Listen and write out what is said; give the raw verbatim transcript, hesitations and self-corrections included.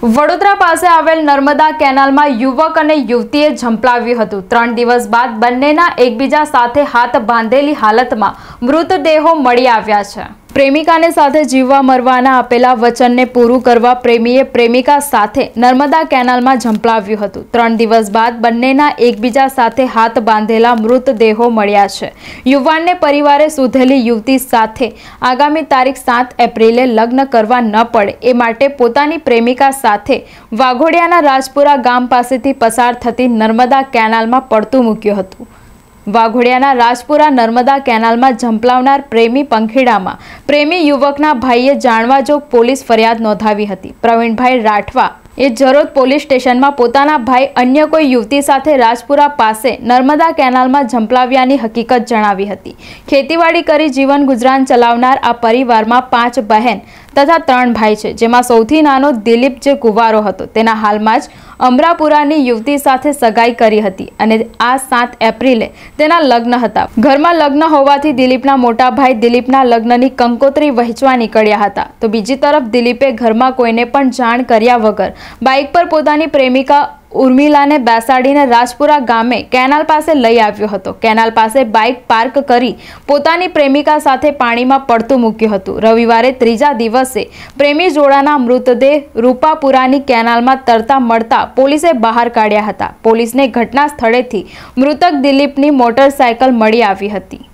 વડોદરા પાસે આવેલ નર્મદા કેનાલમાં યુવક અને યુવતીએ ઝંપલાવ્યું હતું। ત્રણ દિવસ બાદ બંનેના એકબીજા સાથે હાથ બાંધેલી હાલતમાં મૃતદેહો મળી આવ્યા છે। પ્રેમિકાને સાથે જીવવા મરવાના આપેલા વચનને પૂરું કરવા પ્રેમીએ પ્રેમિકા સાથે નર્મદા કેનાલમાં ઝંપલાવ્યું હતું। ત્રણ દિવસ બાદ બંનેના એકબીજા સાથે હાથ બાંધેલા મૃતદેહો મળ્યા છે। યુવાનને પરિવારે સુધેલી યુવતી સાથે આગામી તારીખ સાત એપ્રિલે લગ્ન કરવા ન પડે એ માટે પોતાની પ્રેમિકા સાથે વાઘોડિયાના રાજપુરા ગામ પાસેથી પસાર થતી નર્મદા કેનાલમાં પડતું મૂક્યું હતું। વાઘોડિયાના રાજપુરા નર્મદા કેનાલમાં ઝંપલાવનાર પ્રેમી પંખીડામાં પ્રેમી યુવકના ભાઈએ જાણવાજોગ પોલીસ ફરિયાદ નોંધાવી હતી। પ્રવીણભાઈ રાઠવા એ જરોદ પોલીસ સ્ટેશનમાં પોતાના ભાઈ અન્ય કોઈ યુવતી સાથે રાજપુરા પાસે નર્મદા કેનાલમાં ઝંપલાવ્યાની હકીકત જણાવી હતી। ખેતીવાડી કરી જીવન ગુજરાન ચલાવનાર આ પરિવારમાં પાંચ બહેન તથા ત્રણ ભાઈ છે, જેમાં સૌથી નાનો દિલીપ જે કુંવારો હતો તેના હાલમાં જ અમરાપુરાની યુવતી સાથે સગાઈ કરી હતી અને આ સાત એપ્રિલે તેના લગ્ન હતા। ઘરમાં લગ્ન હોવાથી દિલીપના મોટા ભાઈ દિલીપના લગ્નની કંકોત્રી વહેંચવા નીકળ્યા હતા, તો બીજી તરફ દિલીપે ઘરમાં કોઈને પણ જાણ કર્યા વગર બાઇક પર પોતાની પ્રેમિકા ઉર્મિલાને બેસાડીને રાજપુરા ગામે કેનાલ પાસે લઈ આવ્યો હતો। કેનાલ પાસે બાઇક પાર્ક કરી પોતાની પ્રેમિકા સાથે પાણીમાં પડતું મૂક્યું હતું। રવિવારે ત્રીજા દિવસે પ્રેમી જોડાના મૃતદેહ રૂપાપુરાની કેનાલમાં તરતા મળતા પોલીસે બહાર કાઢ્યા હતા। પોલીસને ઘટના સ્થળેથી મૃતક દિલીપની મોટરસાયકલ મળી આવી હતી।